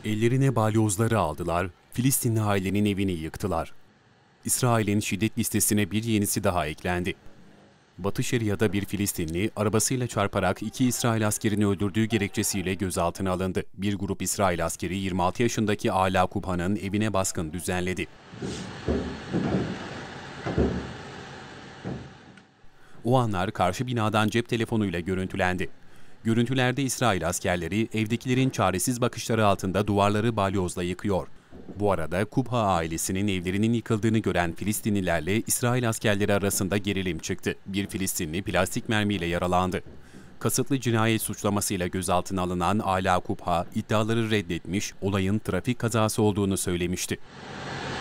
Ellerine balyozları aldılar, Filistinli ailenin evini yıktılar. İsrail'in şiddet listesine bir yenisi daha eklendi. Batı Şeria'da bir Filistinli arabasıyla çarparak 2 İsrail askerini öldürdüğü gerekçesiyle gözaltına alındı. Bir grup İsrail askeri 26 yaşındaki Ala Kubha'nın evine baskın düzenledi. O anlar karşı binadan cep telefonuyla görüntülendi. Görüntülerde İsrail askerleri evdekilerin çaresiz bakışları altında duvarları balyozla yıkıyor. Bu arada Kubha ailesinin evlerinin yıkıldığını gören Filistinlilerle İsrail askerleri arasında gerilim çıktı. Bir Filistinli plastik mermiyle yaralandı. Kasıtlı cinayet suçlamasıyla gözaltına alınan Ala Kubha iddiaları reddetmiş, olayın trafik kazası olduğunu söylemişti.